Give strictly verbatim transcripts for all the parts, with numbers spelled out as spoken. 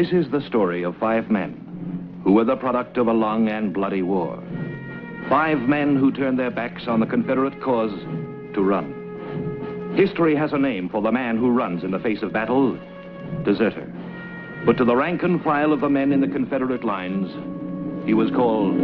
This is the story of five men who were the product of a long and bloody war. Five men who turned their backs on the Confederate cause to run. History has a name for the man who runs in the face of battle: deserter. But to the rank and file of the men in the Confederate lines, he was called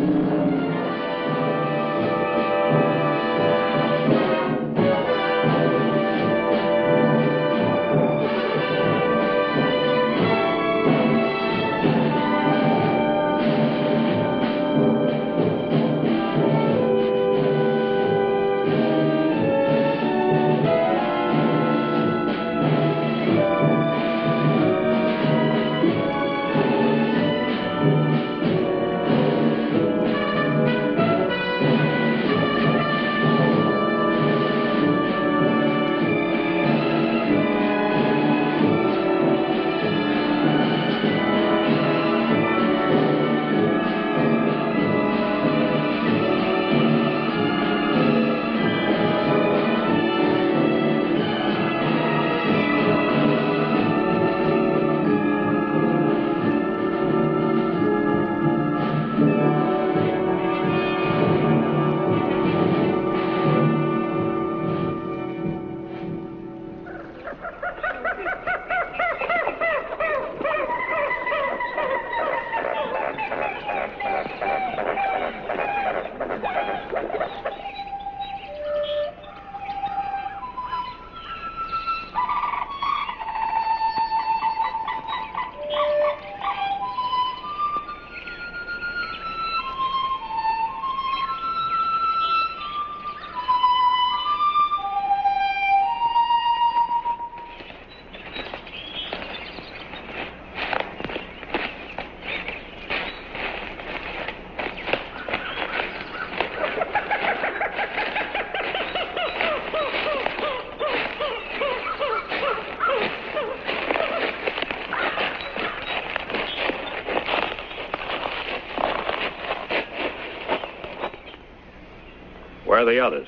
Where are the others?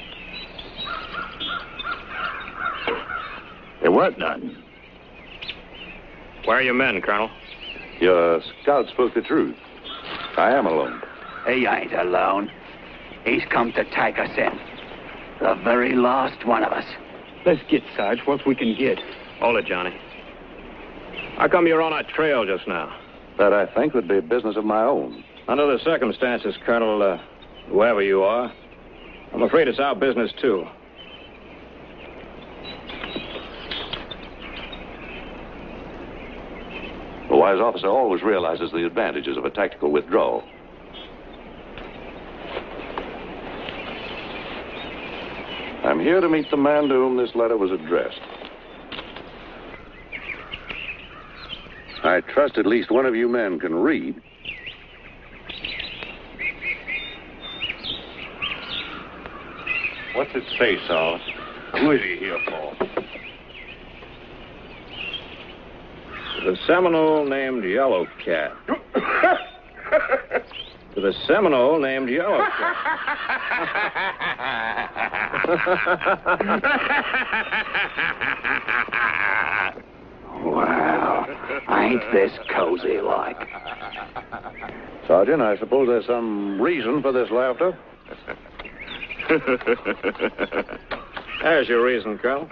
There weren't none. Where are your men, Colonel? Your scout spoke the truth. I am alone. He ain't alone. He's come to take us in. The very last one of us. Let's get, Sarge, what we can get. Hold it, Johnny. How come you're on our trail just now? That, I think, would be business of my own. Under the circumstances, Colonel, uh, whoever you are, I'm afraid it's our business, too. A wise officer always realizes the advantages of a tactical withdrawal. I'm here to meet the man to whom this letter was addressed. I trust at least one of you men can read. What's it say, Saul? Who is he here for? To the Seminole named Yellow Cat. To the Seminole named Yellow Cat. Wow, ain't this cozy like? Sergeant, I suppose there's some reason for this laughter. There's your reason, Colonel.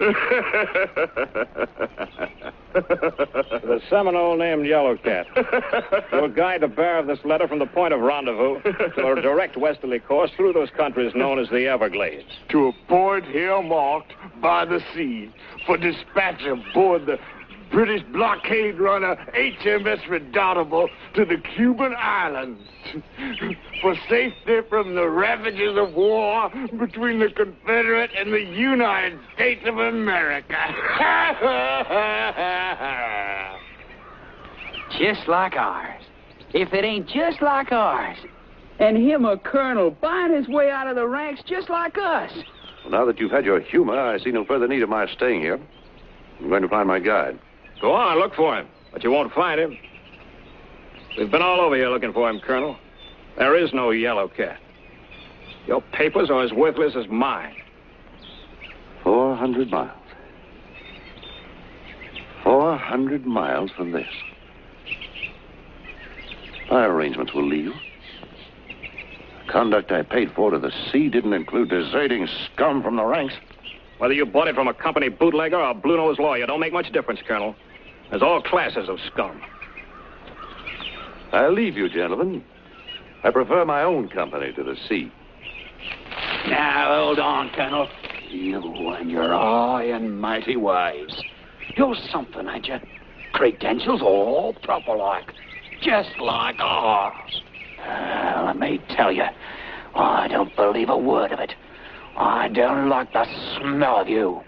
The Seminole named Yellow Cat will guide the bearer of this letter from the point of rendezvous to a direct westerly course through those countries known as the Everglades. To a point here marked by the sea for dispatch aboard the British blockade runner H M S Redoubtable to the Cuban Islands for safety from the ravages of war between the Confederate and the United States of America. Just like ours. If it ain't just like ours. And him a colonel buying his way out of the ranks just like us. Well, now that you've had your humor, I see no further need of my staying here. I'm going to find my guide. Go on, look for him, but you won't find him. We've been all over here looking for him, Colonel. There is no Yellow Cat. Your papers are as worthless as mine. Four hundred miles. Four hundred miles from this. My arrangements will leave. The conduct I paid for to the sea didn't include deserting scum from the ranks. Whether you bought it from a company bootlegger or a blue-nosed lawyer don't make much difference, Colonel. There's all classes of scum. I leave you, gentlemen. I prefer my own company to the sea. Now, hold on, Colonel. You and your high and mighty ways. You're something, ain't you? Credentials all proper like. Just like ours. Uh, let me tell you, I don't believe a word of it. I don't like the smell of you.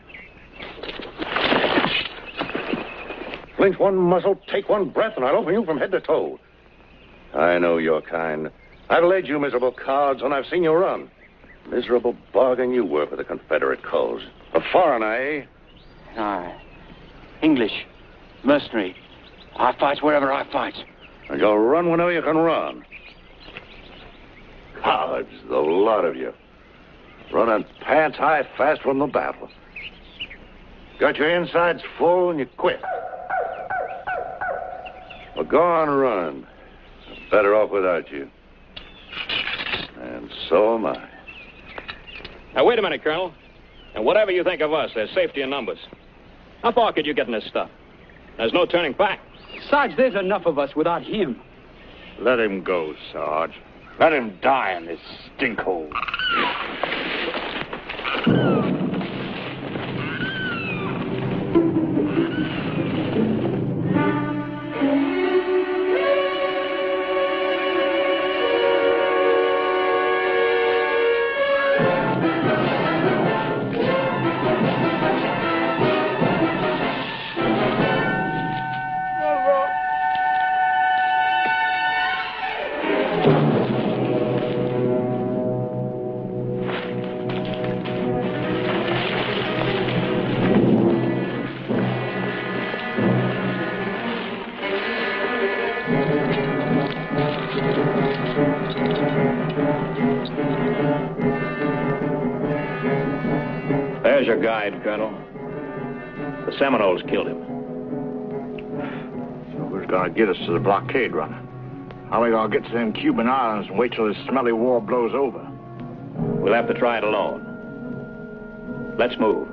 Flinch one muzzle, take one breath, and I'll open you from head to toe. I know your kind. I've led you miserable cards, and I've seen you run. Miserable bargain you were for the Confederate cause. A foreigner, eh? Aye. English. Mercenary. I fight wherever I fight. And you'll run whenever you can run. Cowards, the lot of you. Running pants high fast from the battle. Got your insides full and you quit. Well, go on running. I'm better off without you. And so am I. Now, wait a minute, Colonel. And whatever you think of us, there's safety in numbers. How far could you get in this stuff? There's no turning back. Sarge, there's enough of us without him. Let him go, Sarge. Let him die in this stinkhole. There's your guide, Colonel. The Seminoles killed him. So who's gonna get us to the blockade runner? How are we gonna get to them Cuban islands and wait till this smelly war blows over? We'll have to try it alone. Let's move.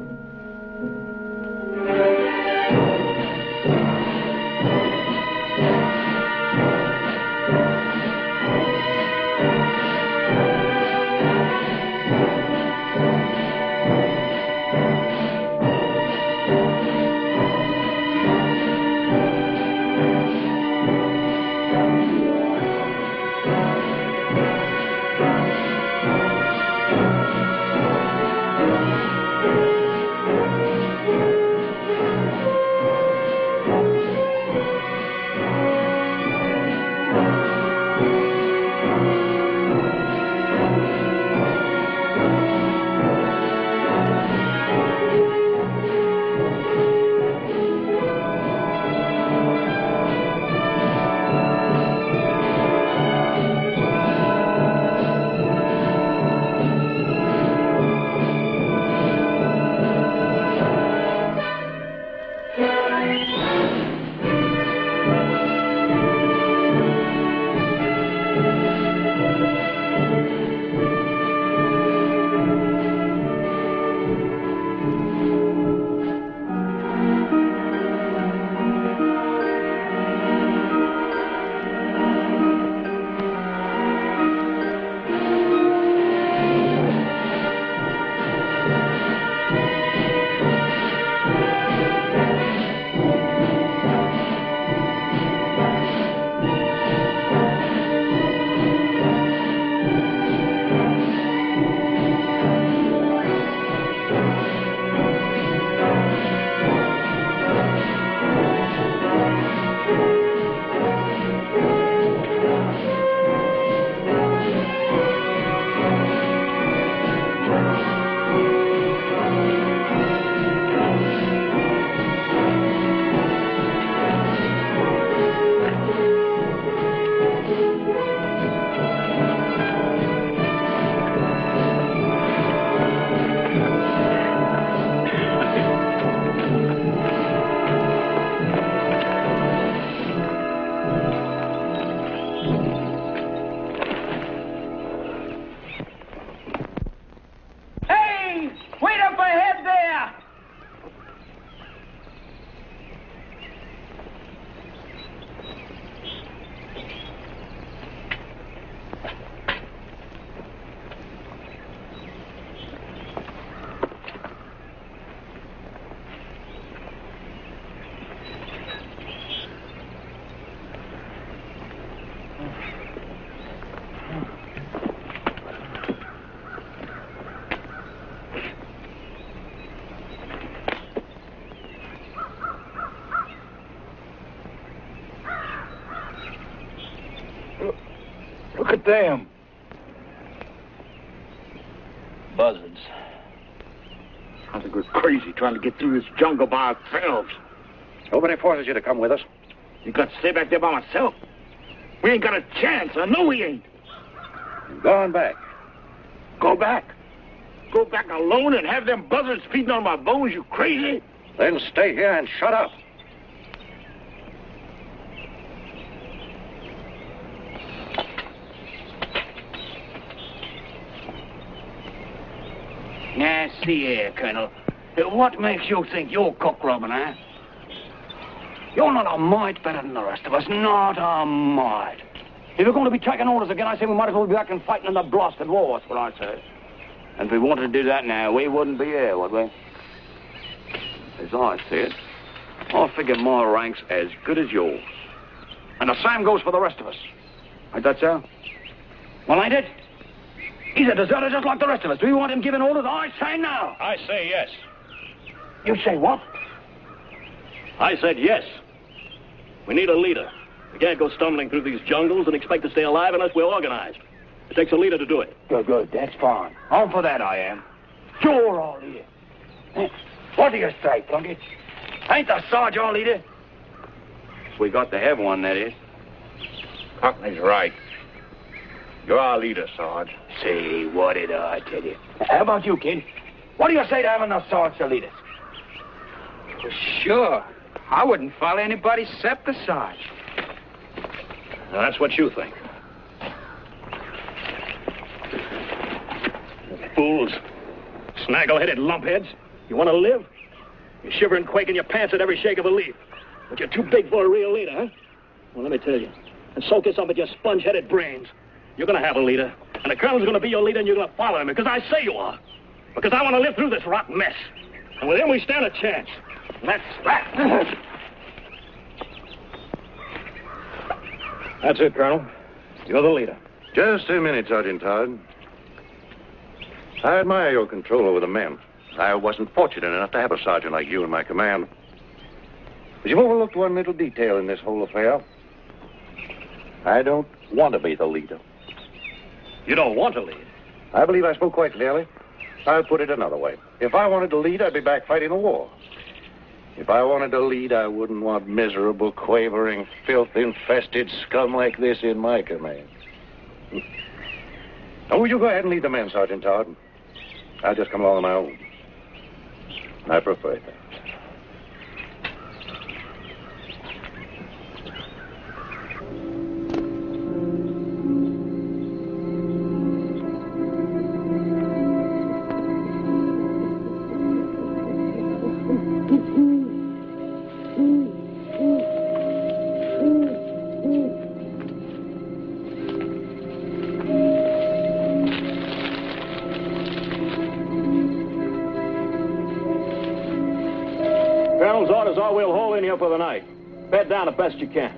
them? Buzzards. I think we're crazy trying to get through this jungle by ourselves. Nobody forces you to come with us. You got to stay back there by myself. We ain't got a chance. I know we ain't. I'm going back. Go back? Go back alone and have them buzzards feeding on my bones, you crazy? Then stay here and shut up. Now, see here, Colonel. What makes you think you're cock robbing, huh? You're not a mite better than the rest of us. Not a mite. If we're going to be taking orders again, I say we might as well be back and fighting in the blasted war. That's what I say. And if we wanted to do that now, we wouldn't be here, would we? As I see it, I figure my rank's as good as yours. And the same goes for the rest of us. Ain't that so? Well, ain't it? He's a deserter just like the rest of us. Do you want him giving orders? I say no. I say yes. You say what? I said yes. We need a leader. We can't go stumbling through these jungles and expect to stay alive unless we're organized. It takes a leader to do it. Good, good. That's fine. On for that, I am. Sure, our leader. Eh, What do you say, Plunkett? Ain't the Sarge our leader? We got to have one, that is. Cockney's right. You're our leader, Sarge. See, what did I tell you? How about you, kid? What do you say to having the Sarge to lead us? Well, sure. I wouldn't follow anybody except the Sarge. Now, that's what you think. Fools. Snaggle-headed lumpheads. You want to live? You shiver and quake in your pants at every shake of a leaf. But you're too big for a real leader, huh? Well, let me tell you. And soak this up with your sponge-headed brains. You're going to have a leader. And the colonel's going to be your leader, and you're going to follow him. Because I say you are. Because I want to live through this rotten mess. And with him, we stand a chance. And that's that. That's it, Colonel. You're the leader. Just a minute, Sergeant Todd. I admire your control over the men. I wasn't fortunate enough to have a sergeant like you in my command. But you've overlooked one little detail in this whole affair. I don't want to be the leader. You don't want to lead. I believe I spoke quite clearly. I'll put it another way. If I wanted to lead, I'd be back fighting a war. If I wanted to lead, I wouldn't want miserable, quavering, filth-infested scum like this in my command. Oh, you go ahead and lead the men, Sergeant Todd. I'll just come along on my own. I prefer that. Colonel's orders are we'll hold in here for the night. Bed down the best you can.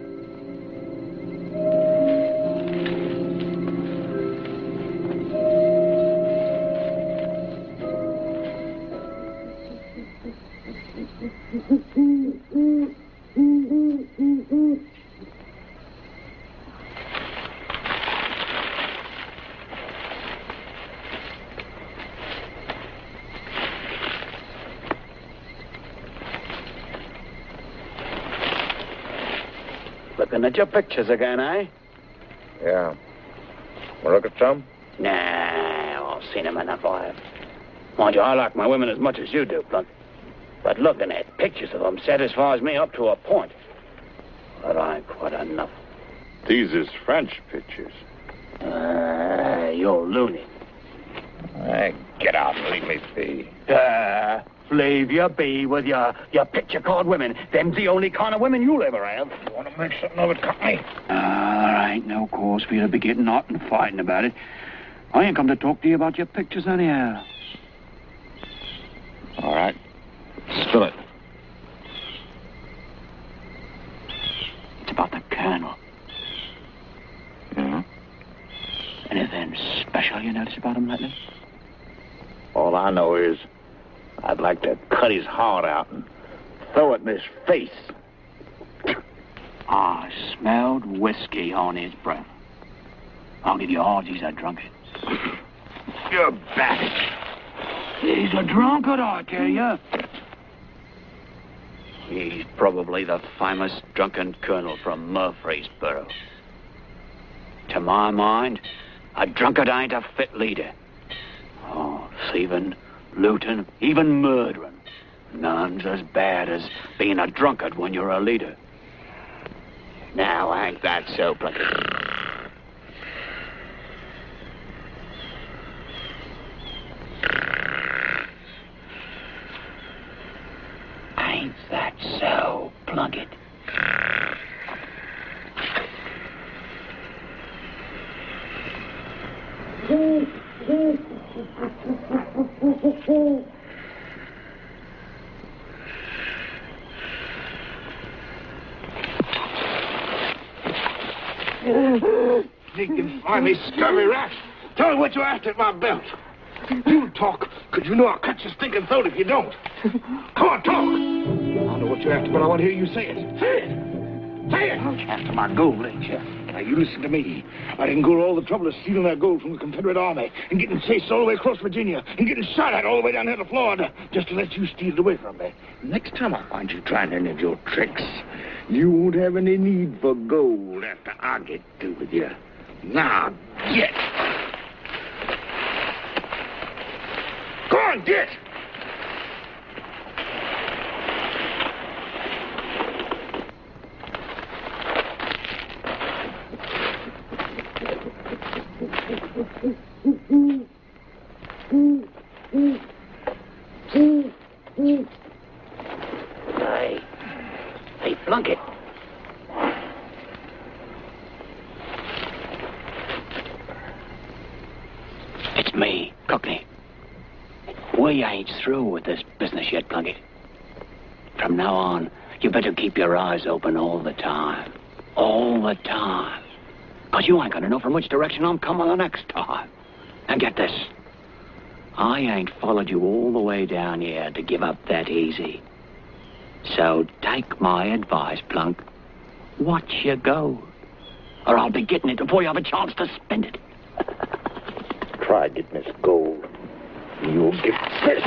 Looking at your pictures again, eh? Yeah. Want to look at some? Nah, I've seen them enough, I have. Mind you, I like my women as much as you do, Blunt. But looking at pictures of them satisfies me up to a point. But I ain't quite enough. These is French pictures. Ah, you're loony. Hey, get out and leave me be. Ah, leave you be with your, your picture card women. Them's the only kind of women you'll ever have. You want to make something of it, Cockney? Ah, there ain't no cause for you to be getting hot and fighting about it. I ain't come to talk to you about your pictures anyhow. All right. Spill it. It's about the colonel. Yeah? Anything special you notice about him lately? All I know is I'd like to cut his heart out and throw it in his face. I smelled whiskey on his breath. I'll give you odds he's a drunkard. You're back. He's a drunkard, I tell you. He's probably the famous drunken colonel from Murfreesboro. To my mind, a drunkard ain't a fit leader. Oh, thieving, looting, even murdering. None's as bad as being a drunkard when you're a leader. Now, ain't that so, Plunkett? Ain't that so, Plunkett? Sneak and slimy, scurvy rat. Tell me what you asked at my belt. You talk, because you know I'll cut your stinking throat if you don't. Come on, talk. I know what you asked, but I want to hear you say it. Say it. Say it. After my gold, ain't you? Now, you listen to me. I didn't go to all the trouble of stealing that gold from the Confederate Army and getting chased all the way across Virginia and getting shot at all the way down here to Florida just to let you steal it away from me. Next time I find you trying any of your tricks, you won't have any need for gold after I get through with you. Now, get. Go on, get. Hey, hey, Plunkett. It's me, Cockney. We ain't through with this business yet, Plunkett. From now on, you better keep your eyes open all the time. All the time. Because you ain't gonna know from which direction I'm coming the next time. And get this. I ain't followed you all the way down here to give up that easy. So take my advice, Plunk. Watch your gold. Or I'll be getting it before you have a chance to spend it. Try getting this gold. You'll get this.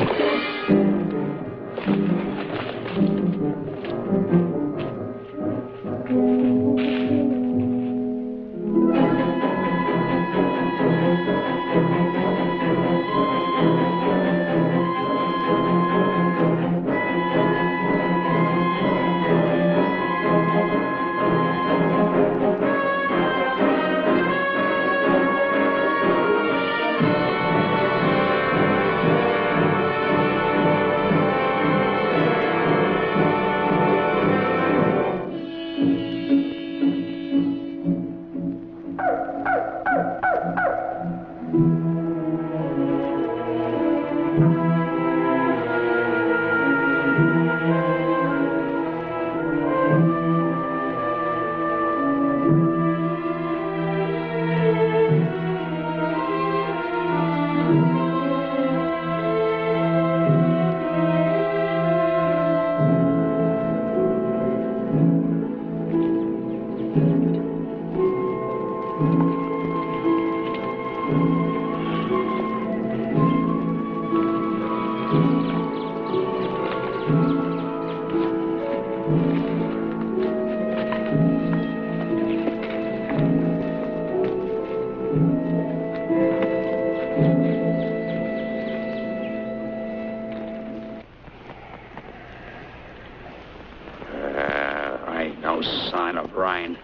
Sign of rain.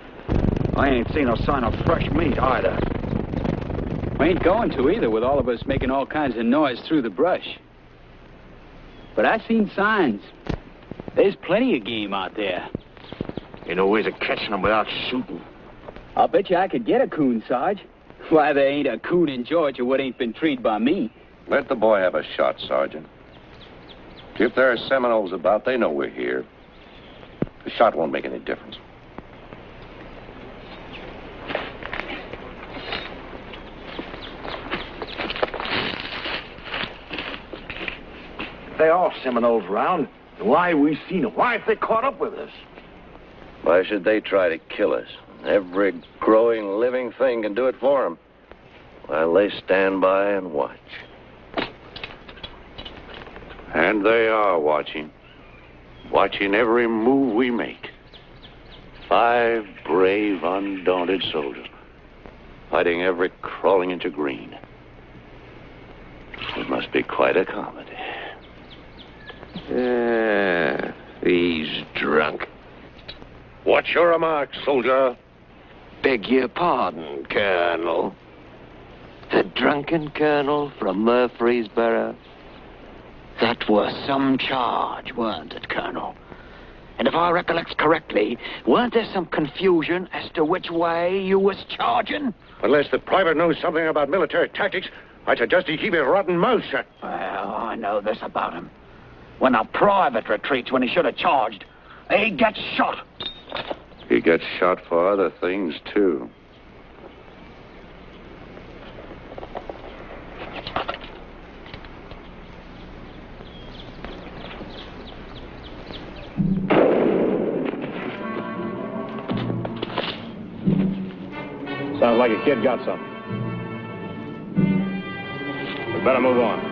I ain't seen no sign of fresh meat either. We ain't going to either, with all of us making all kinds of noise through the brush. But I seen signs. There's plenty of game out there. Ain't no ways of catching them without shooting. I'll bet you I could get a coon, Sarge. Why, there ain't a coon in Georgia what ain't been treed by me. Let the boy have a shot, Sergeant. If there are Seminoles about, they know we're here. The shot won't make any difference. There are Seminoles around. Why we seen them? Why if they caught up with us? Why should they try to kill us? Every growing living thing can do it for them, while they stand by and watch. And they are watching. Watching every move we make. Five brave, undaunted soldiers, fighting every crawling inch of green. It must be quite a comedy. Ah, he's drunk. What's your remark, soldier? Beg your pardon, Colonel. The drunken colonel from Murfreesboro? That was some charge, weren't it, Colonel? And if I recollect correctly, weren't there some confusion as to which way you was charging? Unless the private knows something about military tactics, I suggest he keep his rotten mouth shut. Well, I know this about him. When a private retreats when he should have charged, he gets shot. He gets shot for other things, too. Sounds like a kid got something. We better move on.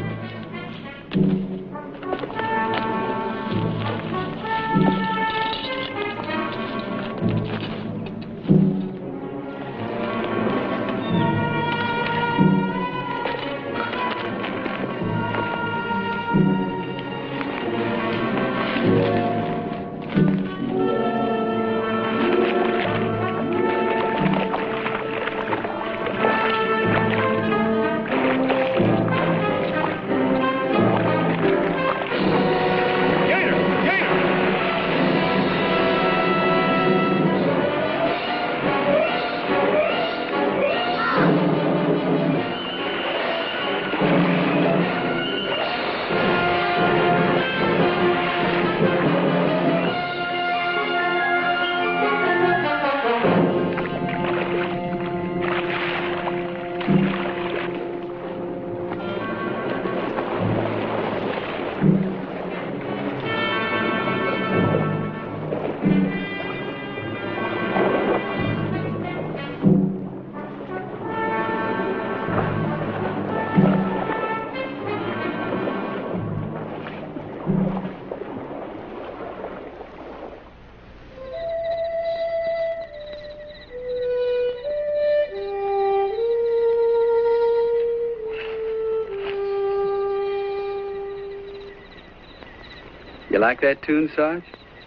You like that tune, Sarge?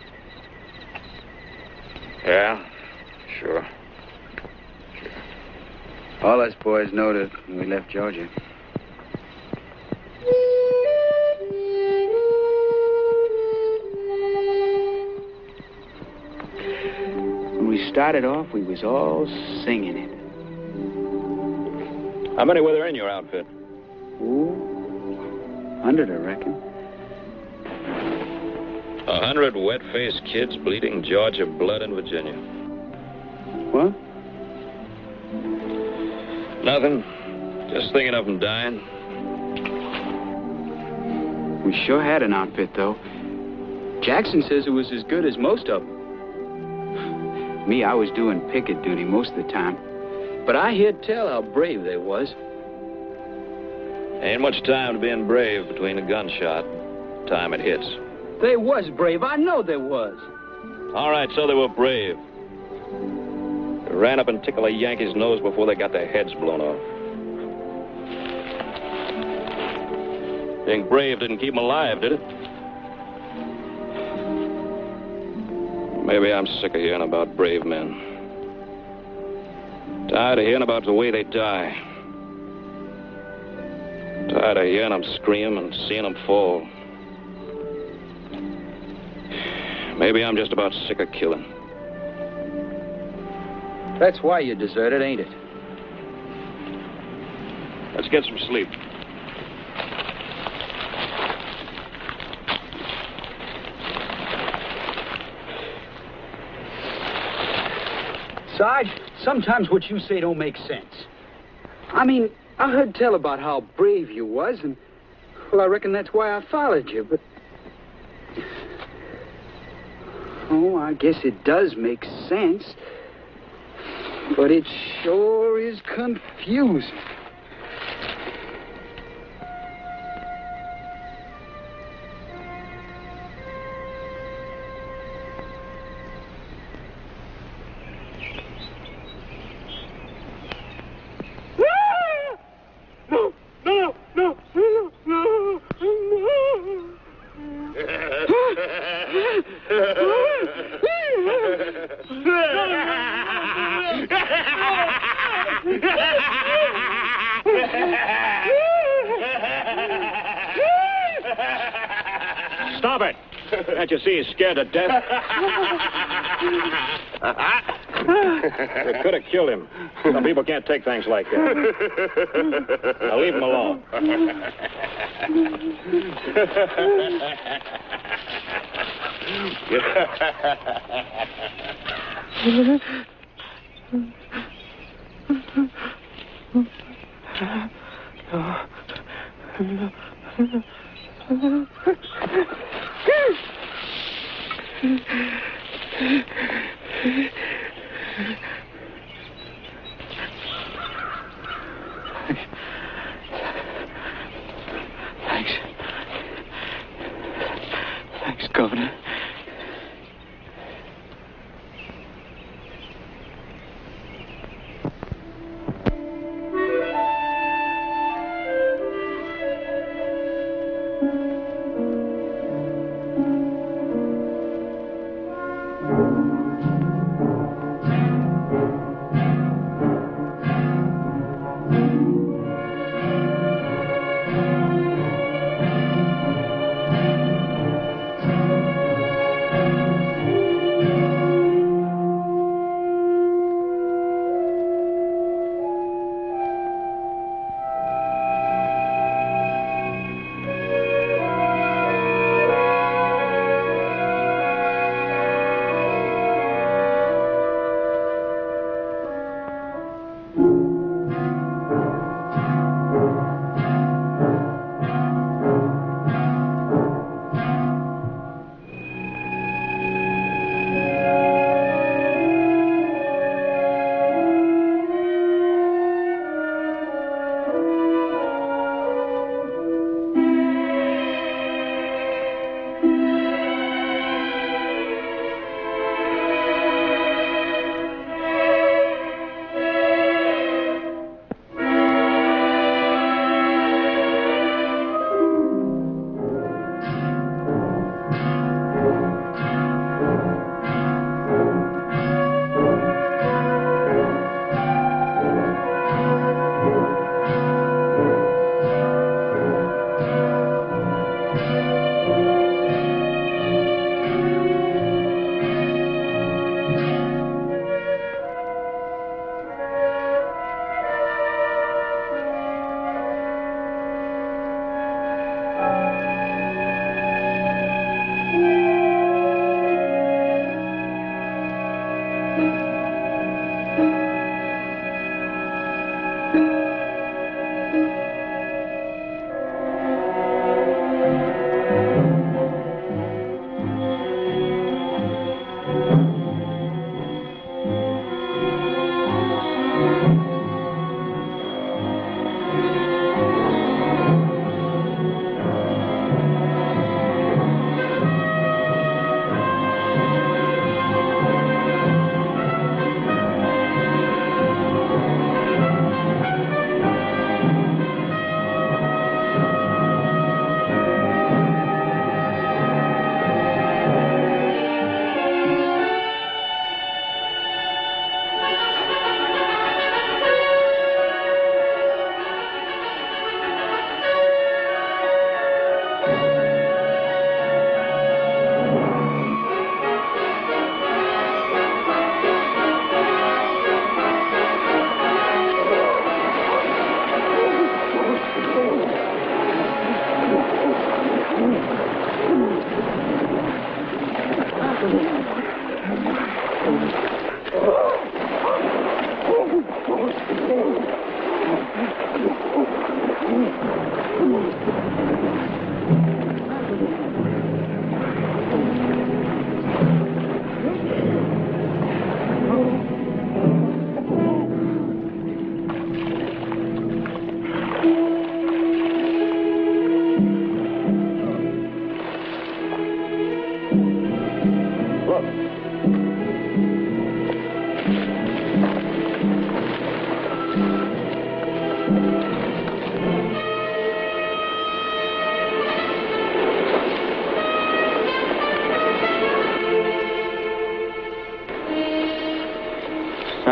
Yeah, sure. All us boys knowed it when we left Georgia. When we started off, we was all singing it. How many were there in your outfit? Ooh, hundred, I reckon. A hundred wet-faced kids bleeding Georgia blood in Virginia. What? Nothing. Just thinking of them dying. We sure had an outfit, though. Jackson says it was as good as most of them. Me, I was doing picket duty most of the time. But I heard tell how brave they was. Ain't much time to being brave between a gunshot and time it hits. They was brave. I know they was. All right, so they were brave. They ran up and tickled a Yankee's nose before they got their heads blown off. Being brave didn't keep them alive, did it? Maybe I'm sick of hearing about brave men. Tired of hearing about the way they die. Tired of hearing them scream and seeing them fall. Maybe I'm just about sick of killing. That's why you deserted, ain't it? Let's get some sleep. Sarge, sometimes what you say don't make sense. I mean, I heard tell about how brave you was, and, well, I reckon that's why I followed you, but... Oh, I guess it does make sense. But it sure is confusing. Stop it! Can't you see he's scared to death? You could have killed him. Some people can't take things like that. Now leave him alone. Thanks. Thanks, Governor.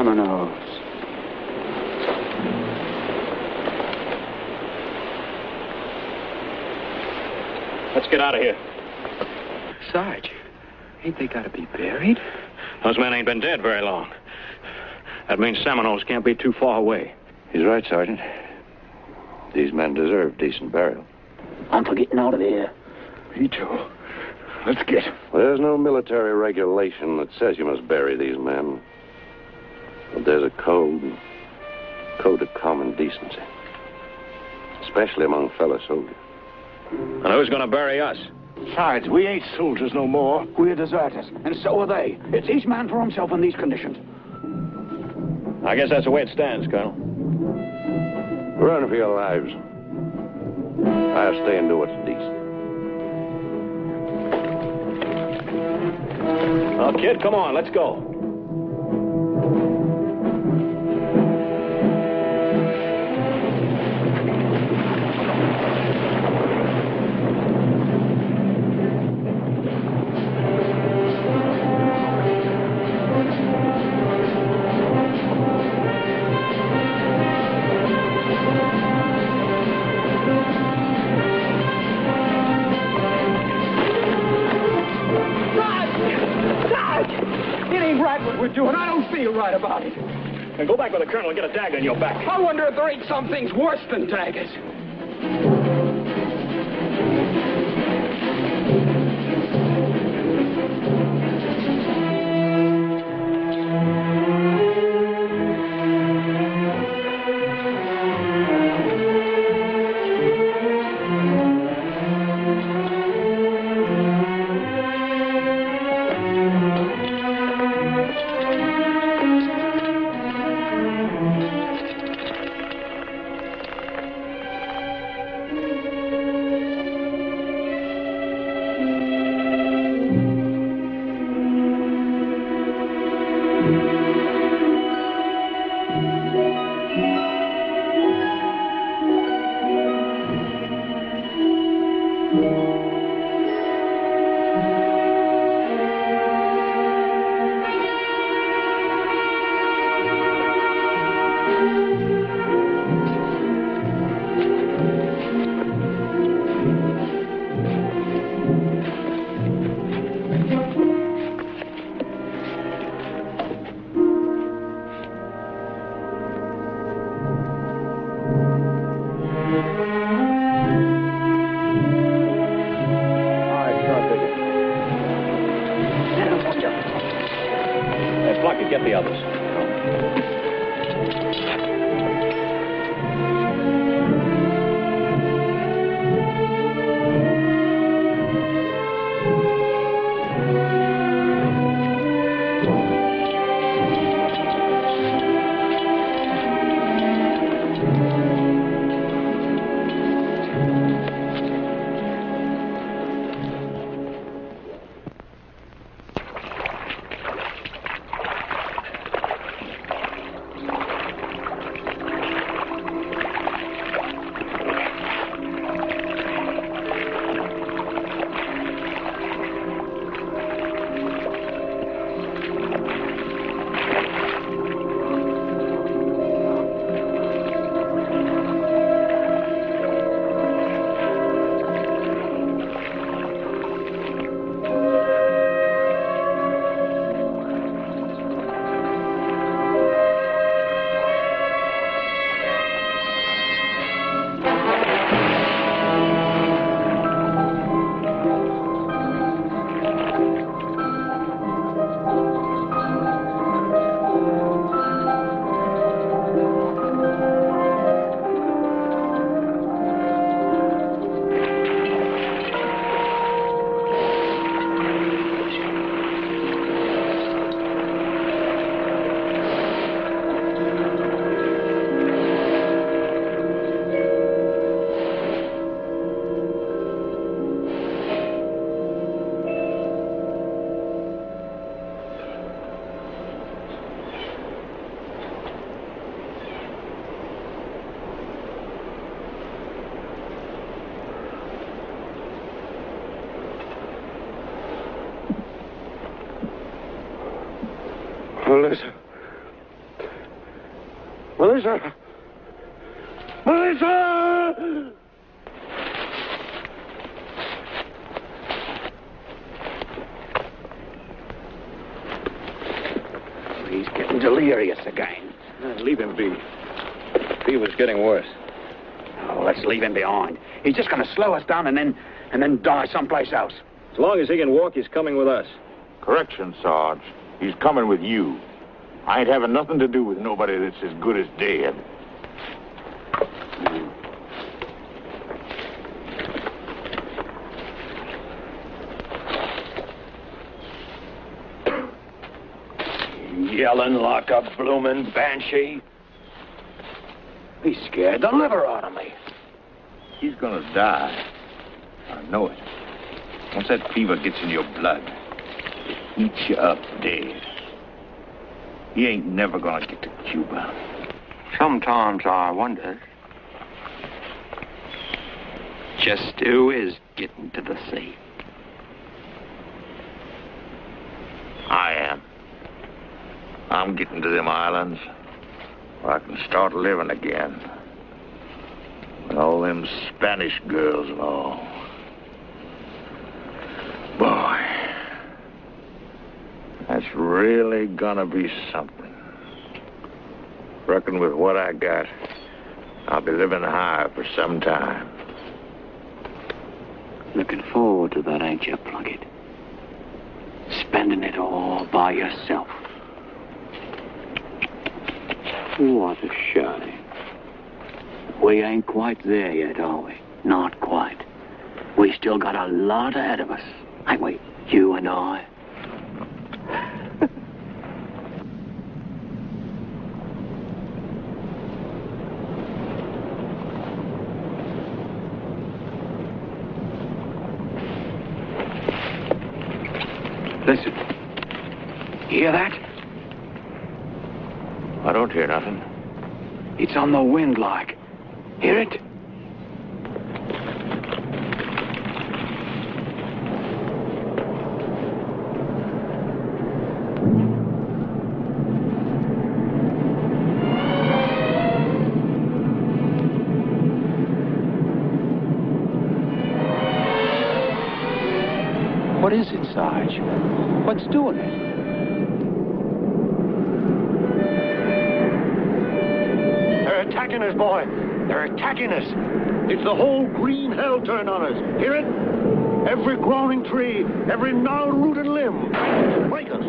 Seminoles. Let's get out of here. Sarge, ain't they got to be buried? Those men ain't been dead very long. That means Seminoles can't be too far away. He's right, Sergeant. These men deserve decent burial. I'm for getting out of here. Me too. Let's get. There's no military regulation that says you must bury these men. But there's a code, code of common decency. Especially among fellow soldiers. And who's going to bury us? Besides, we ain't soldiers no more. We're deserters, and so are they. It's each man for himself in these conditions. I guess that's the way it stands, Colonel. Run for your lives. I'll stay and do what's decent. Well, kid, come on, let's go. Right about it. And go back with the colonel and get a dagger in your back. I wonder if there ain't some things worse than daggers. Get the others. Well, there's a, Melissa! Melissa! He's getting delirious again. Uh, leave him be. Fever's getting worse. Oh, let's leave him behind. He's just going to slow us down and then and then die someplace else. As long as he can walk, he's coming with us. Correction, Sarge. He's coming with you. I ain't having nothing to do with nobody that's as good as dead. Yelling like a bloomin' banshee. He scared the liver out of me. He's gonna die. I know it. Once that fever gets in your blood, it eats you up dead. He ain't never gonna get to Cuba. Sometimes I wonder just who is getting to the sea. I am. I'm getting to them islands where I can start living again. With all them Spanish girls and all. Boy, that's really gonna be something. Reckon with what I got, I'll be living high for some time. Looking forward to that, ain't you, Plunkett? Spending it all by yourself. What a shame. We ain't quite there yet, are we? Not quite. We still got a lot ahead of us, ain't we? You and I. Listen. You hear that? I don't hear nothing. It's on the wind like. Hear it? What is it, Sarge? What's doing it? They're attacking us, boy. They're attacking us. It's the whole green hell turned on us. Hear it? Every growing tree, every gnarled root and limb. Break us.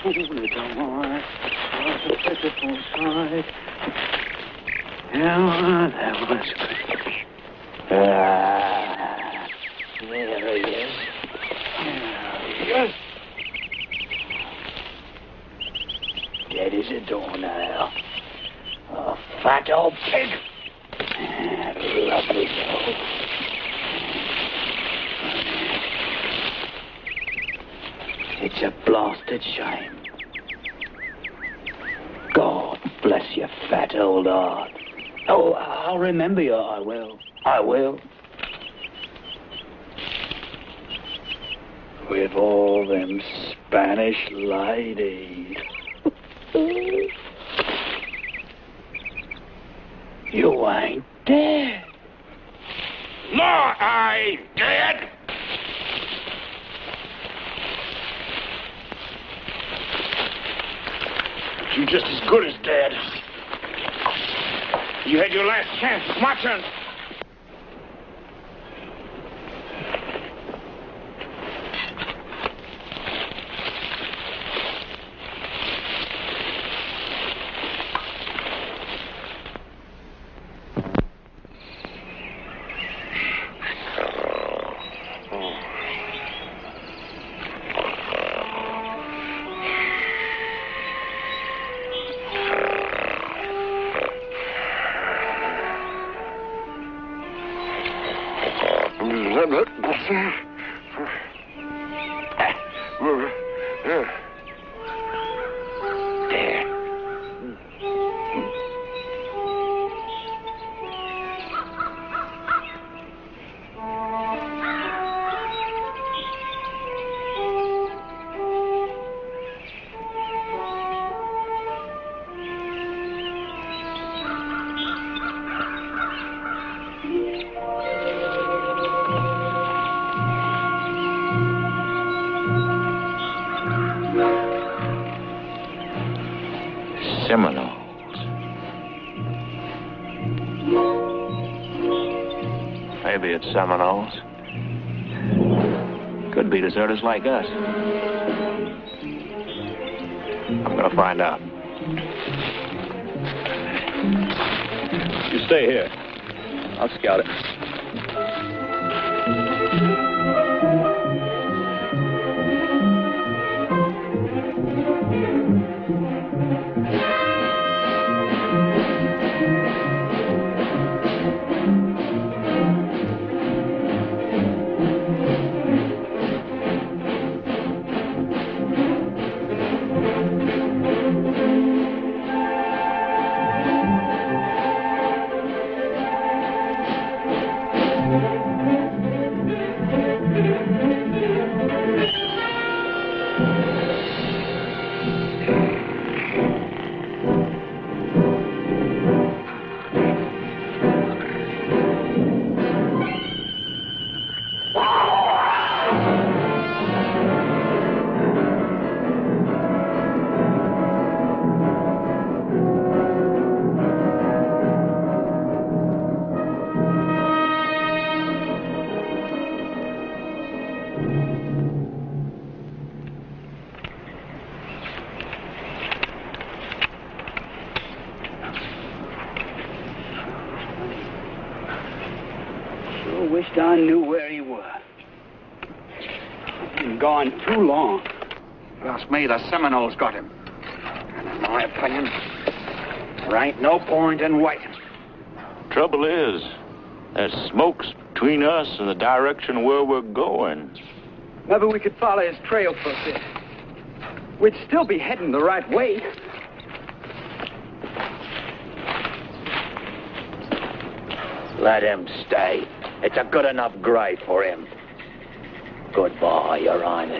Little heart, what a pitiful sight. Yeah, that was good. Ah, there he is. There he is. Dead as a doornail. A fat old pig. Ah, lovely dog. It's a blasted shame. God bless your fat old heart. Oh, I'll remember you, I will. I will. With all them Spanish ladies. You ain't dead. No, I ain't dead. You're just as good as dead. You had your last chance. It's my turn. Seminoles. Maybe it's Seminoles. Could be deserters like us. I'm gonna find out. You stay here. I'll scout it. Wished I knew where he was. Been gone too long. Trust me, the Seminoles got him. And in my opinion, there ain't no point in waiting. Trouble is, there's smokes between us and the direction where we're going. Maybe we could follow his trail for a bit. We'd still be heading the right way. Let him stay. It's a good enough grave for him. Goodbye, Your Highness.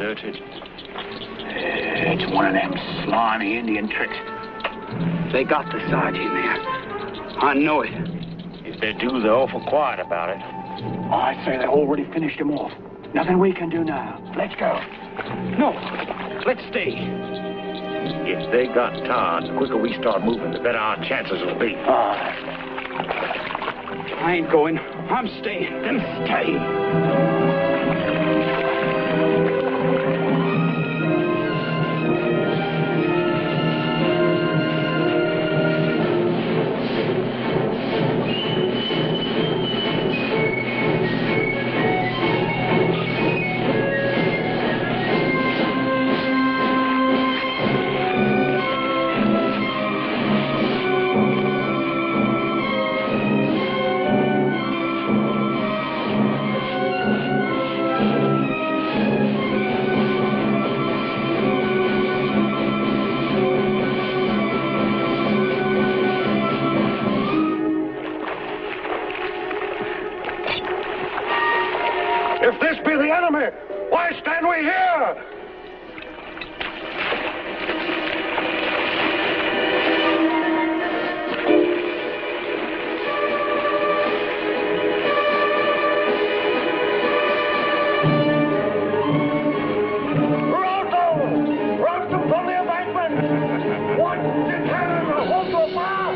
deserted. It's one of them slimy Indian tricks. They got the Sarge in there. I know it. If they do, they're awful quiet about it. I say they already finished him off. Nothing we can do now. Let's go. No, let's stay. If they got Todd, the quicker we start moving, the better our chances will be. Ah. I ain't going. I'm staying. Then stay. If this be the enemy, why stand we here? Roto! Rock them from the embankment! Watch the cannon! Hold the bar!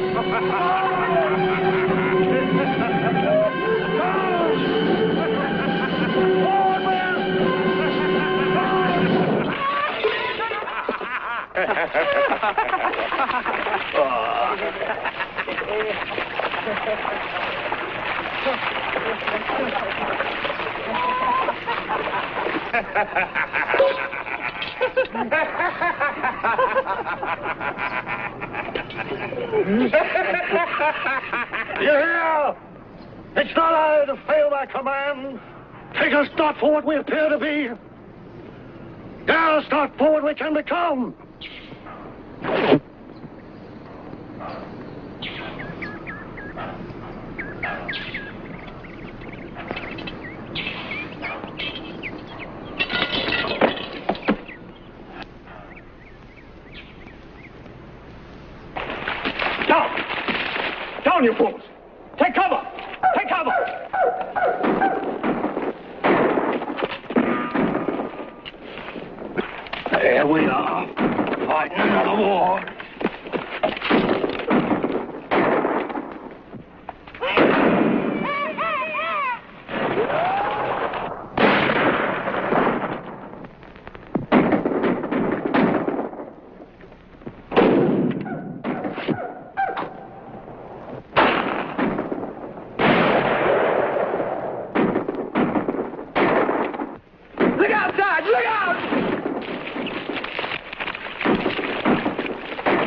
You hear? It's not I to fail my command. Take us not for what we appear to be. Dare us not for what we can become. Down! Down, you fools! Take cover! Take cover! There we are, fighting another war. Look out, Sarge! Look out!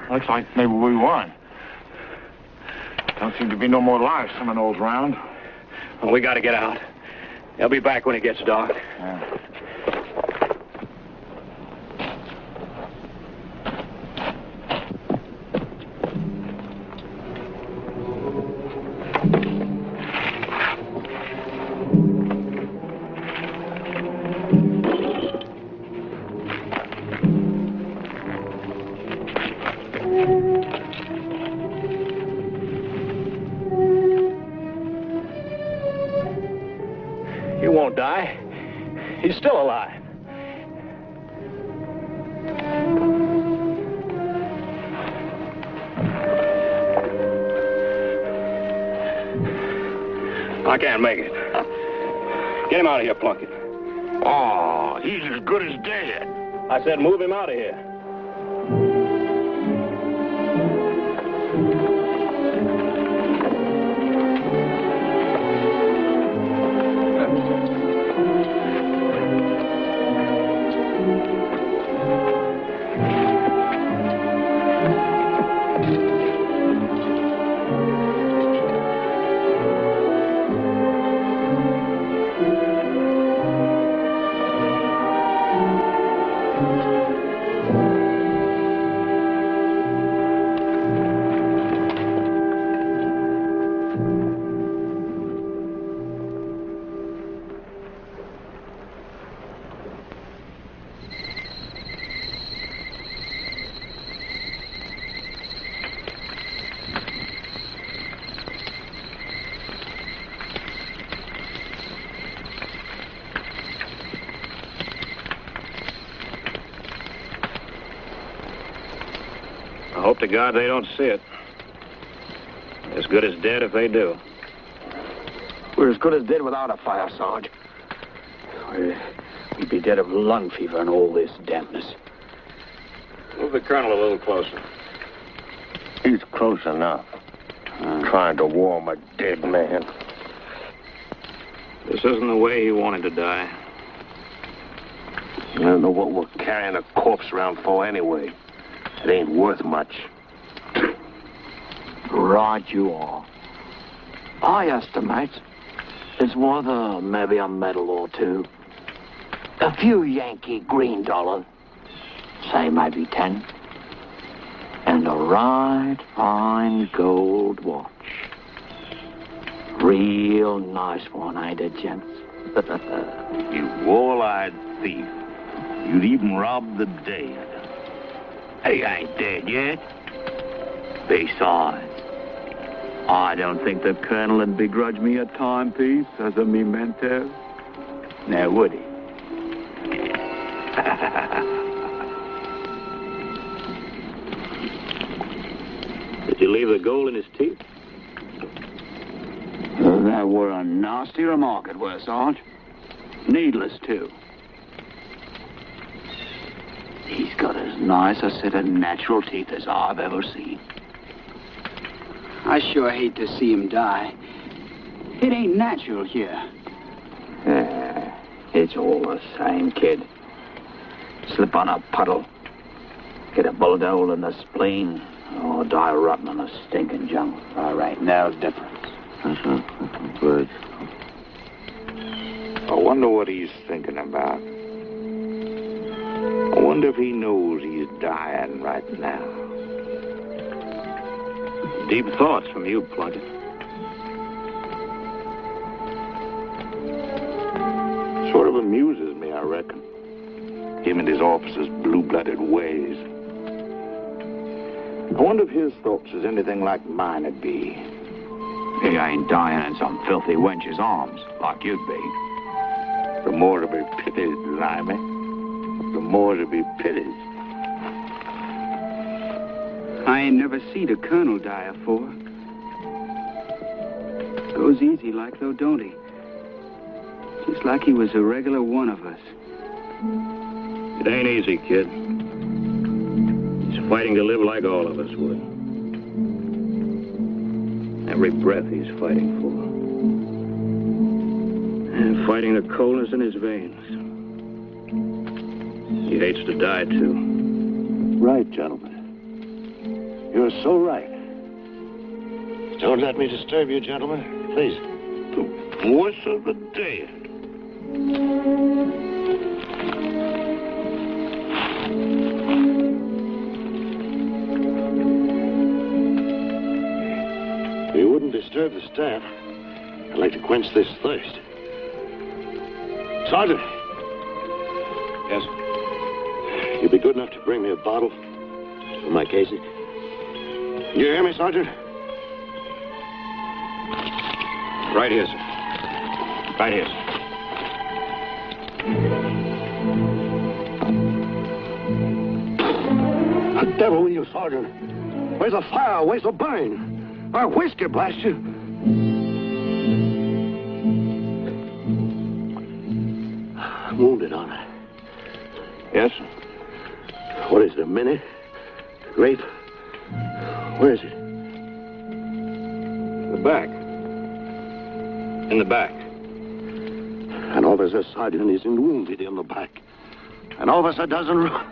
Looks like maybe we won. Don't seem to be no more live Seminoles around. Well, we gotta get out. They'll be back when it gets dark. Yeah. He won't die. He's still alive. I can't make it. Get him out of here, Plunkett. Oh, he's as good as dead. I said move him out of here. I hope to God they don't see it. As good as dead if they do. We're as good as dead without a fire, Sarge. We'd be dead of lung fever and all this dampness. Move the colonel a little closer. He's close enough. Uh, Trying to warm a dead man. This isn't the way he wanted to die. I don't know what we're carrying a corpse around for anyway. It ain't worth much. Right you are. I estimate it's worth uh, maybe a medal or two. A few Yankee green dollars. Say maybe ten. And a right fine gold watch. Real nice one, ain't it, gents? You wall-eyed thief. You'd even rob the dead. He ain't dead yet. Besides, I don't think the colonel would begrudge me a timepiece as a memento. Now, would he? Did you leave the gold in his teeth? Uh, that were a nasty remark, it were, Sarge. Needless, too. He's got as nice a set of natural teeth as I've ever seen. I sure hate to see him die. It ain't natural here. Uh, it's all the same, kid. Slip on a puddle, get a bullet hole in the spleen, or die rotten in a stinking jungle. All right, no difference. Good. I wonder what he's thinking about. I wonder if he knows he's dying right now. Deep thoughts from you, Plunkett. Sort of amuses me, I reckon. Him and his officers' blue-blooded ways. I wonder if his thoughts is anything like mine would be. He ain't dying in some filthy wench's arms, like you'd be. The more to be pitied, Limey. The more to be pitied. I ain't never seen a colonel die afore. Goes easy like though, don't he? Just like he was a regular one of us. It ain't easy, kid. He's fighting to live like all of us would. Every breath he's fighting for. And fighting the coldness in his veins. He hates to die, too. Right, gentlemen. You're so right. Don't let me disturb you, gentlemen. Please. The voice of the dead. If you wouldn't disturb the staff, I'd like to quench this thirst. Sergeant! Yes? You'd be good enough to bring me a bottle for my Casey. You hear me, Sergeant? Right here, sir. Right here, sir. The devil with you, Sergeant. Where's the fire? Where's the burn? Our whiskey, blast you. I'm wounded, aren't I? Yes? What is it, a mini? Grape? Where is it? The back. In the back. An officer sergeant isn't wounded in the back. An officer doesn't run.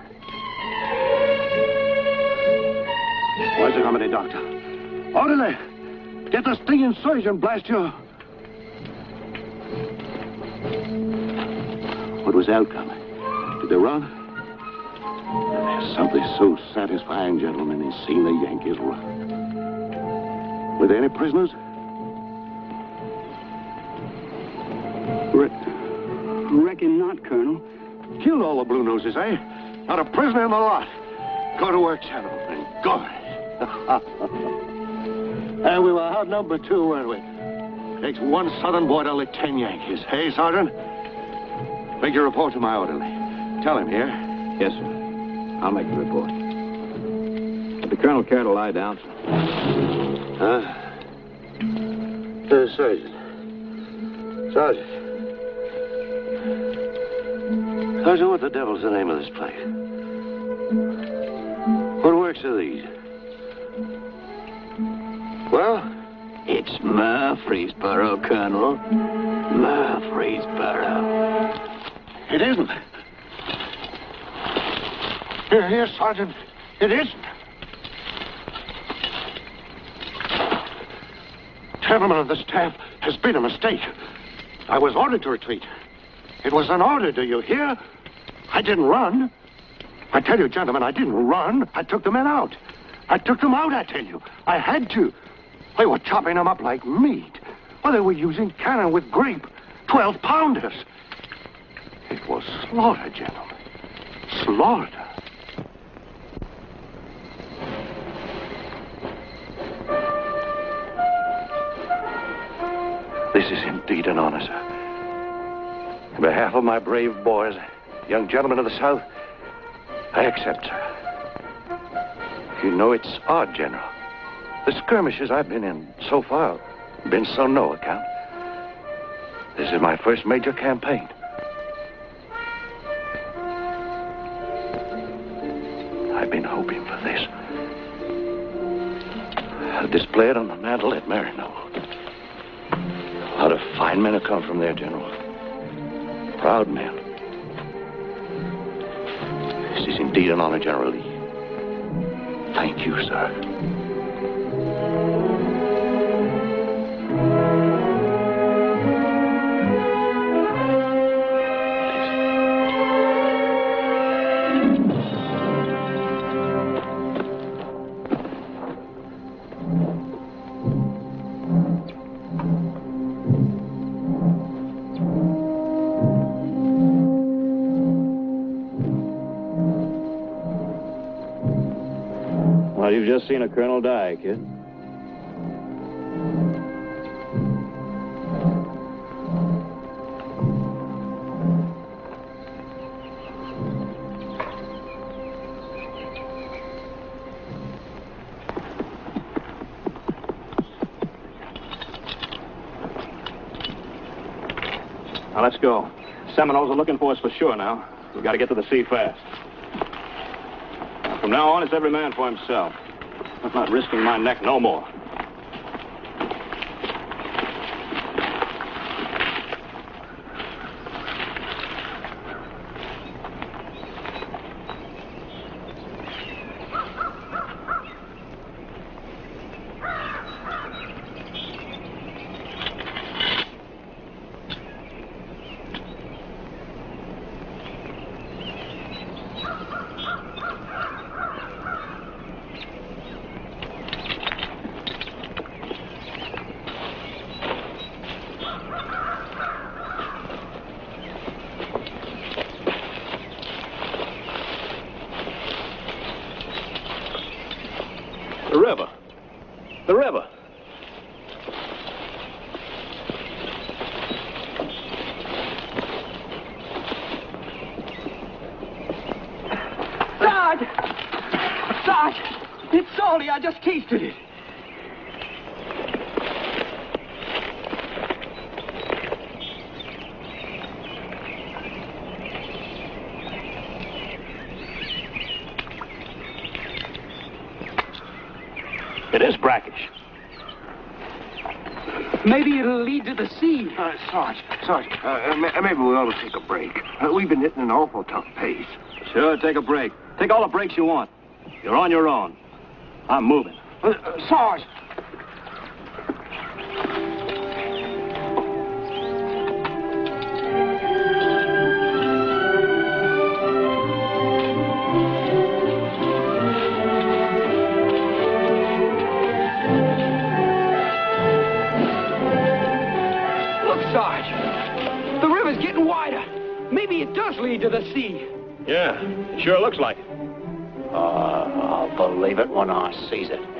Where's the company doctor? Orderly! Get the stinging surgeon, blast you! What was the outcome? Did they run? There's something so satisfying, gentlemen, in seeing the Yankees run. Were there any prisoners? Re- reckon not, Colonel. Killed all the blue noses, eh? Not a prisoner in the lot. Go to work, gentlemen. Go. And we were outnumbered too, weren't we? Takes one southern boy to lick ten Yankees. Hey, Sergeant? Make your report to my orderly. Tell him here. Yes, sir. I'll make the report. Would the colonel care to lie down, sir? Huh? Uh, Sergeant. Sergeant. Sergeant, what the devil's the name of this place? What works are these? Well? It's Murfreesboro, Colonel. Murfreesboro. It isn't. Here, here, Sergeant. It isn't. Gentlemen of the staff, has been a mistake. I was ordered to retreat. It was an order, do you hear? I didn't run. I tell you, gentlemen, I didn't run. I took the men out. I took them out, I tell you. I had to. They were chopping them up like meat. Well, they were using cannon with grape. Twelve pounders. It was slaughter, gentlemen. Slaughter. This is indeed an honor, sir. On behalf of my brave boys, young gentlemen of the South, I accept, sir. You know, it's odd, General. The skirmishes I've been in so far have been so no account. This is my first major campaign. I've been hoping for this. I'll display it on the mantle at Marino. A lot of fine men have come from there, General. Proud men. This is indeed an honor, General Lee. Thank you, sir. Well, you've just seen a colonel die, kid. Now, let's go. Seminoles are looking for us for sure now. We've got to get to the sea fast. From now on, it's every man for himself. I'm not risking my neck no more. The river. The river. Sarge! Sarge! It's salty. I just tasted it. It is brackish. Maybe it'll lead to the sea. Uh, Sarge, Sarge, uh, maybe we ought to take a break. Uh, we've been hitting an awful tough pace. Sure, take a break. Take all the breaks you want. You're on your own. I'm moving. Uh, uh, Sarge! Sarge, the river's getting wider. Maybe it does lead to the sea. Yeah, it sure looks like it. Uh, I'll believe it when I sees it.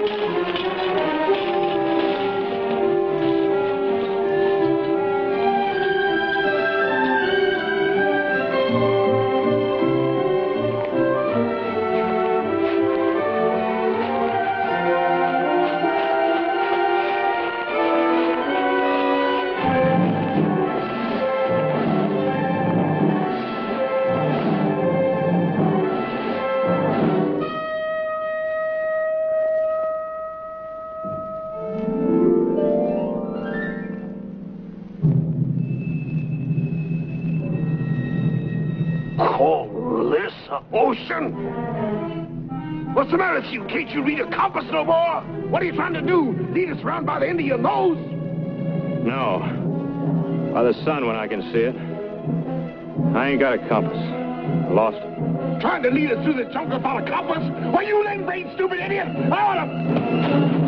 Ocean? What's the matter with you? Can't you read a compass no more? What are you trying to do? Lead us around by the end of your nose? No. By the sun when I can see it. I ain't got a compass. I lost it. Trying to lead us through the jungle without a compass? Why, you lame brain stupid idiot! I ought to...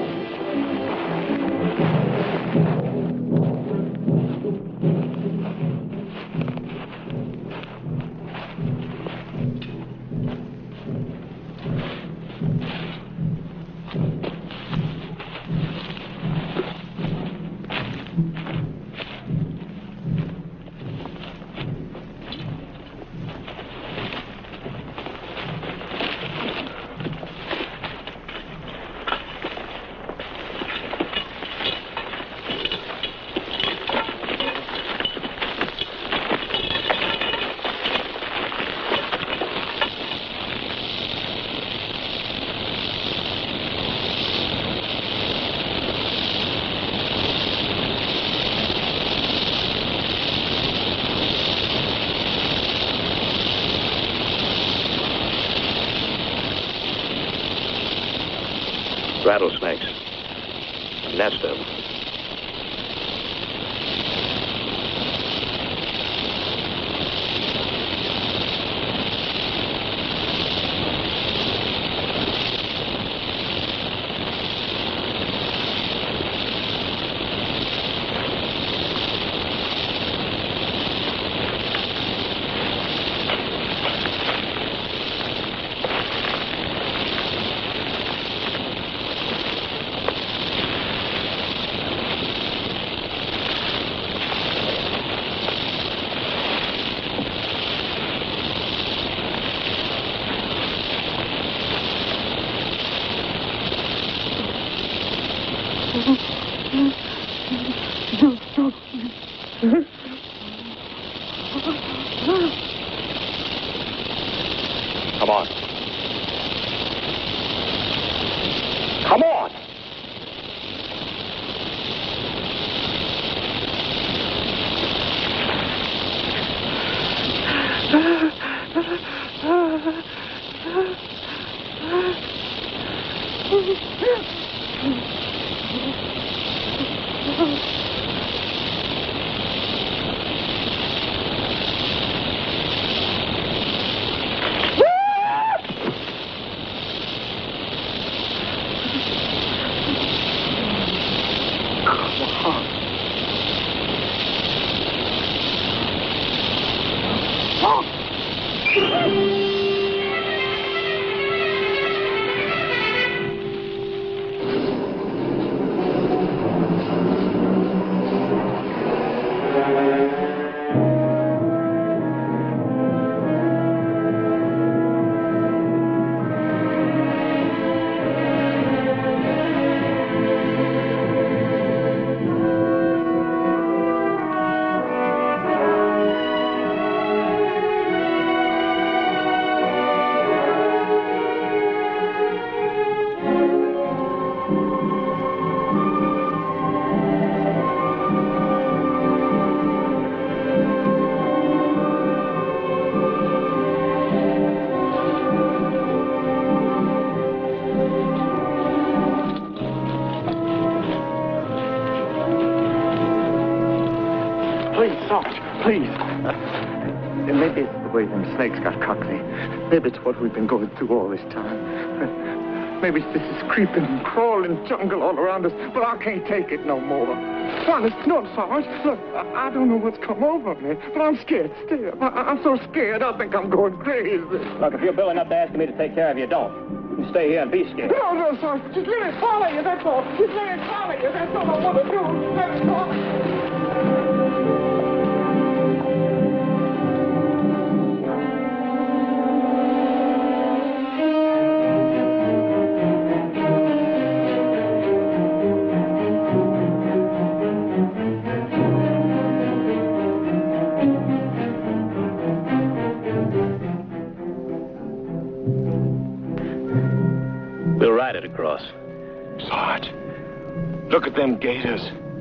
Rattlesnakes. A nest of them. Come on. Come on! please. Uh, maybe it's the way them snakes got cockney. Maybe it's what we've been going through all this time. Maybe it's this creeping, crawling jungle all around us, but I can't take it no more. Honest, no, Sarge. Look, I, I don't know what's come over me, but I'm scared still. I, I'm so scared, I think I'm going crazy. Look, if you're Bill enough to ask me to take care of you, don't. You can stay here and be scared. No, no, Sarge. Just let it follow you, that's all. Just let it follow you. That's all I want to do. Let it follow you. We'll ride it across. Sarge, look at them gators.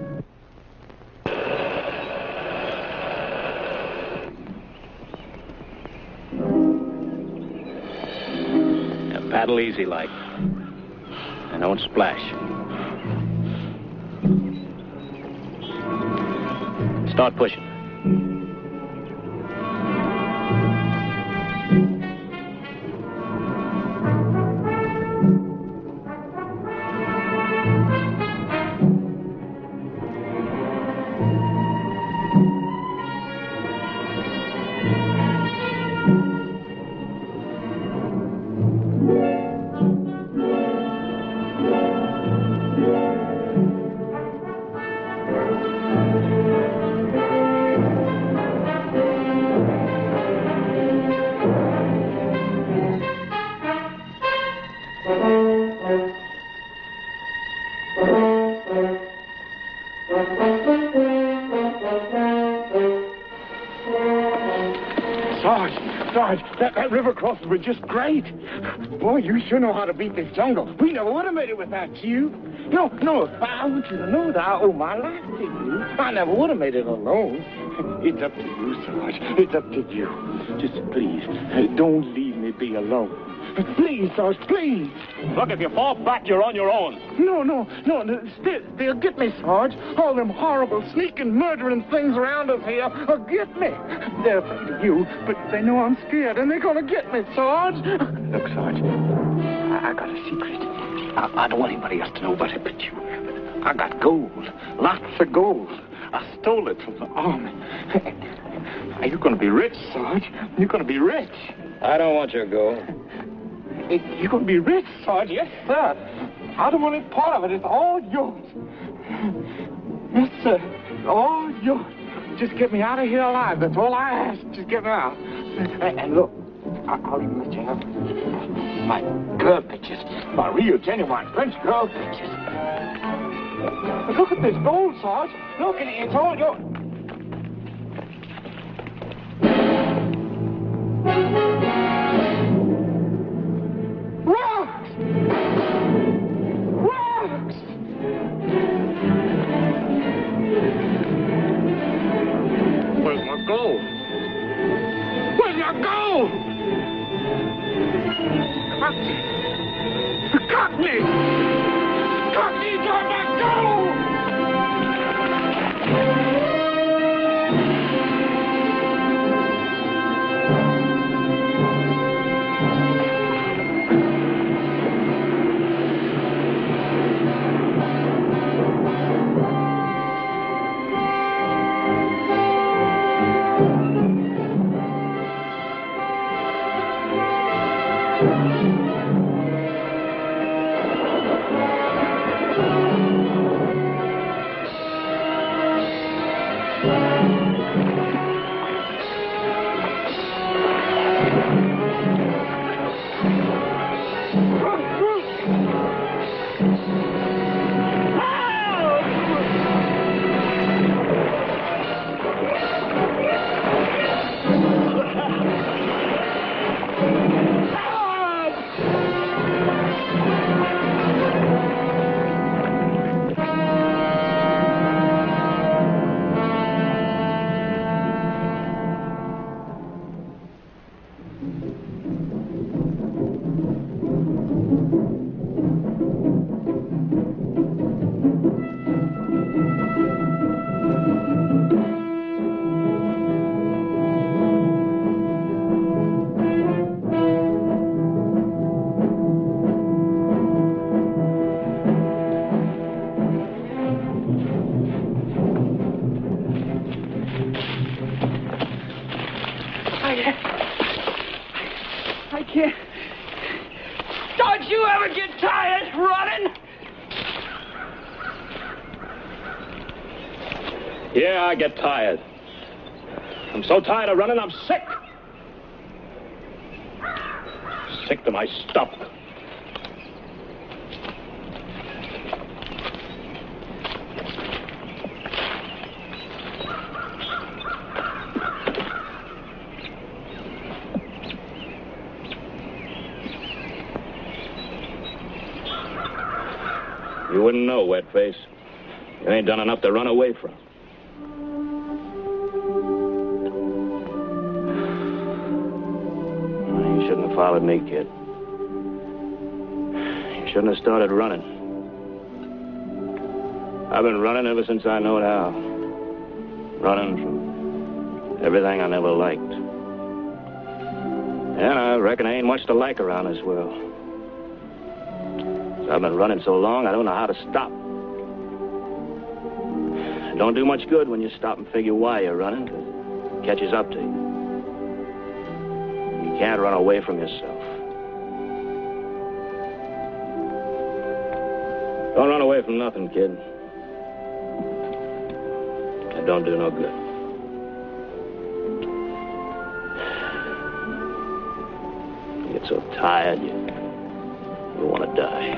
Now paddle easy like. And don't splash. Start pushing. Sarge, Sarge, that, that river crossing was just great. Boy, you sure know how to beat this jungle. We never would have made it without you. No, no, I want you to know that I owe my life to you. I never would have made it alone. It's up to you, Sarge. It's up to you. Just please, don't leave me be alone. Please, Sarge, please. Look, if you fall back, you're on your own. No, no, no, no still, they'll get me, Sarge. All them horrible, sneaking, murdering things around us here will get me. They're afraid of you, but they know I'm scared, and they're gonna get me, Sarge. Look, Sarge, I, I got a secret. I, I don't want anybody else to know about it but you. I got gold, lots of gold. I stole it from the army. You're gonna be rich, Sarge. You're gonna be rich. I don't want your gold. You're going to be rich, Sarge. Yes, sir. I don't want any part of it. It's all yours. Yes, sir. All yours. Just get me out of here alive. That's all I ask. Just get me out. And, and look, I, I'll even let you have my girl pictures. My real, genuine French girl pictures. But look at this gold, Sarge. Look, it, it's all yours. Rocks! Rocks! Where's my gold? Where's my gold? Cockney! Cockney! Cockney got my gold! can't. Don't you ever get tired running? Yeah, I get tired. I'm so tired of running, I'm sick. Sick to my stomach. You wouldn't know, Wetface. You ain't done enough to run away from. You shouldn't have followed me, kid. You shouldn't have started running. I've been running ever since I know how. Running from everything I never liked. And I reckon there ain't much to like around this world. I've been running so long, I don't know how to stop. It don't do much good when you stop and figure why you're running, 'cause it catches up to you. You can't run away from yourself. Don't run away from nothing, kid. It don't do no good. You get so tired, you, you want to die.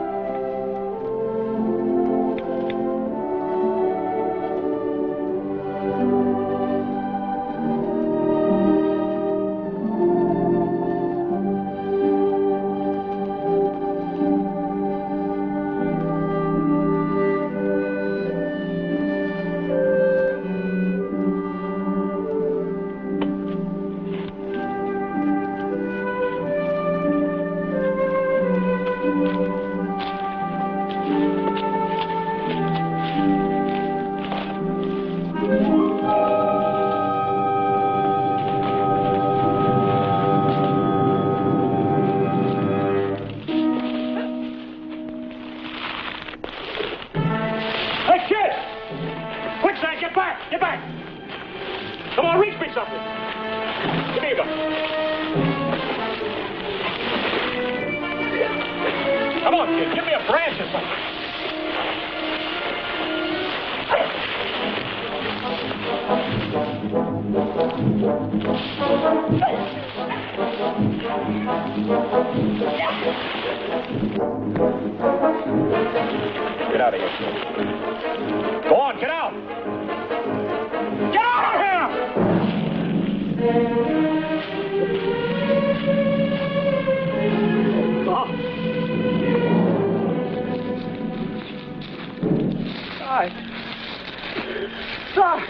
Get out of here. Go on, get out! Get out of here! Oh. Sorry. Sorry.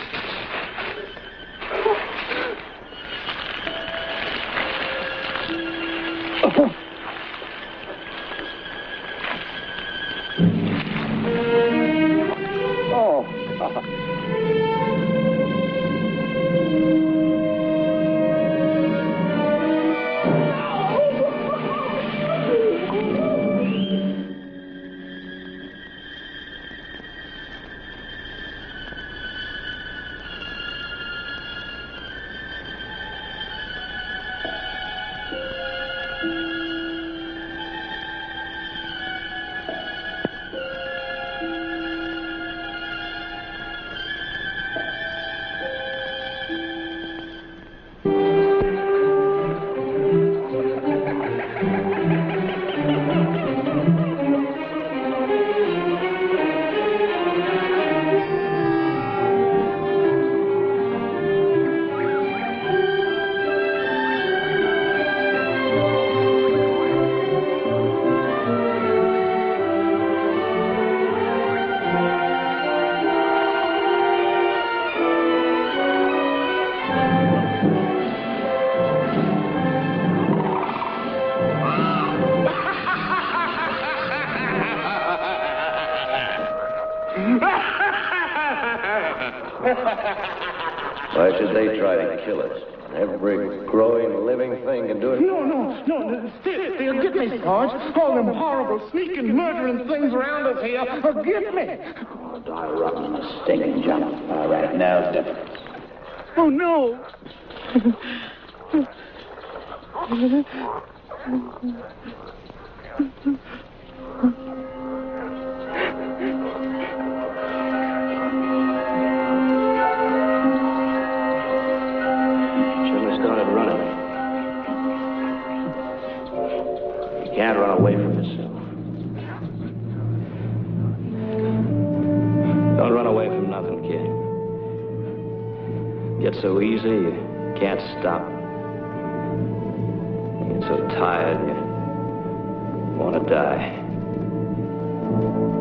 Why should they try to kill us? Every growing, living thing can do it. No, no, no, still, they'll get me, Sarge. All them horrible, sneaking, murdering things around us here will get me. Oh, die rotten in a stinking jump. All right, now's different. Oh, no. Shouldn't have started running. You can't run away from yourself. Don't run away from nothing, kid. Gets so easy, you can't stop. You get so tired, you want to die.